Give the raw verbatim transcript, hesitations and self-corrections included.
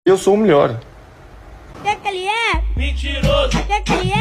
Eu sou o melhor. O que que ele é? Mentiroso. O que que ele é?